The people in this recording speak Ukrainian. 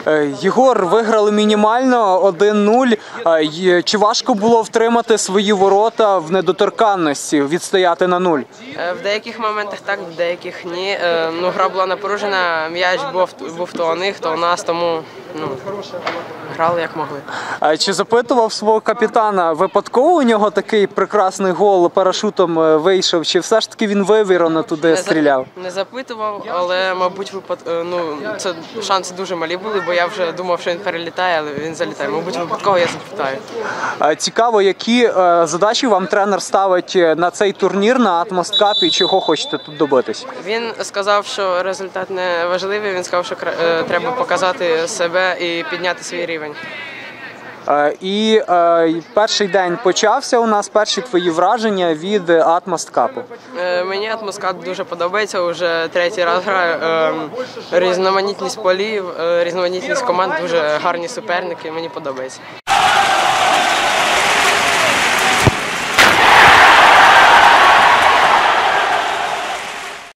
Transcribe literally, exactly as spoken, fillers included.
Е, Єгор, виграли мінімально один нуль. Е, й- Чи важко було втримати свої ворота в недоторканності, відстояти на нуль? Е, В деяких моментах так, в деяких ні. Е, Ну, гра була напружена, м'яч був, був то у них, то у нас, тому ну, грали як могли. Е, Чи запитував свого капітана, випадково у нього такий прекрасний гол парашутом е, вийшов, чи все ж таки він вивірено туди Не за- стріляв? Не запитував, але, мабуть, випад... е, ну, це шанси дуже малі були, бо я вже думав, що він перелітає, але він залітає. Мабуть, випадково я запитаю. Е, Цікаво, які е, задачі вам тренер ставить на цей турнір, на Атмосткап, і чого хочете тут добитись? Він сказав, що результат не важливий, він сказав, що кра- е, треба показати себе і підняти свій рівень. Е, І е, перший день почався у нас, перші твої враження від Атмосткапу. Е, Мені Атмоскат дуже подобається, вже третій раз граю. Е, Різноманітність полів, е, різноманітність команд, дуже гарні суперники, мені подобається.